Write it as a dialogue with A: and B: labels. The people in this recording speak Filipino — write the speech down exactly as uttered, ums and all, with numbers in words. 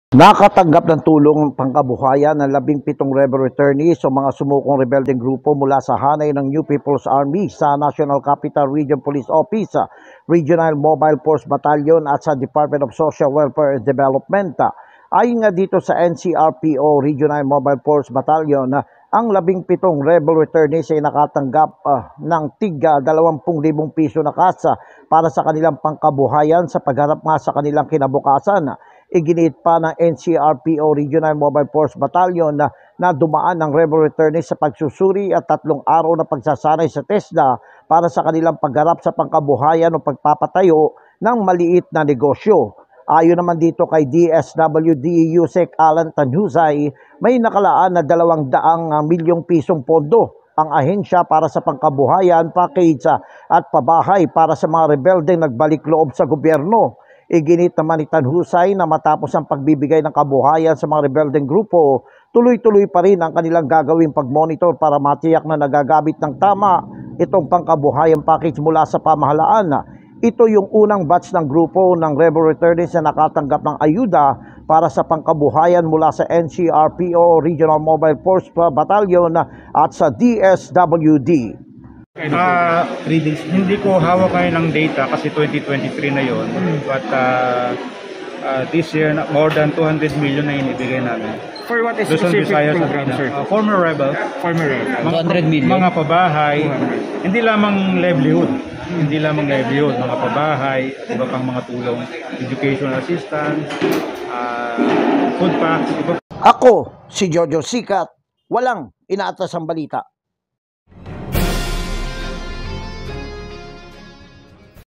A: Nakatanggap ng tulong pangkabuhayan ng labing pitong rebel returnees o mga sumukong rebeldeng grupo mula sa hanay ng New People's Army sa National Capital Region Police Office, Regional Mobile Force Battalion at sa Department of Social Welfare and Development. Ayon nga dito sa N C R P O Regional Mobile Force Battalion, ang labing pitong rebel returnees ay nakatanggap uh, ng tiga dalawampung libong piso na kasa para sa kanilang pangkabuhayan sa pagharap nga sa kanilang kinabukasan. Iginiit pa ng N C R P O Regional Mobile Force Battalion na, na dumaan ng rebel returnees sa pagsusuri at tatlong araw na pagsasanay sa TESDA para sa kanilang pagharap sa pangkabuhayan o pagpapatayo ng maliit na negosyo. Ayon naman dito kay D S W D Yusek Alan Tanhusay, may nakalaan na dalawang daang milyong pisong pondo ang ahensya para sa pangkabuhayan, package at pabahay para sa mga rebeldeng nagbalik loob sa gobyerno. Iginit naman ni Tanhusay na matapos ang pagbibigay ng kabuhayan sa mga rebeldeng grupo, tuloy-tuloy pa rin ang kanilang gagawing pagmonitor para matiyak na nagagamit ng tama itong pangkabuhayan package mula sa pamahalaan. Ito yung unang batch ng grupo ng rebel returnees na nakatanggap ng ayuda para sa pangkabuhayan mula sa N C R P O Regional Mobile Force Battalion at sa D S W D.
B: Uh, hindi ko hawak ngayon ng data kasi twenty twenty-three na yon, but uh, uh, this year more than two hundred million na inibigay namin.
C: For what is specific program, sir?
B: Uh, former rebel,
C: former rebel.
B: Mga,
C: two hundred million.
B: Mga pabahay, hindi lamang livelihood, hindi lamang livelihood, mga pabahay, iba pang mga tulong, educational assistance, uh, food packs, iba.
A: Ako, si Jojo Sikat, walang inaatas ang balita.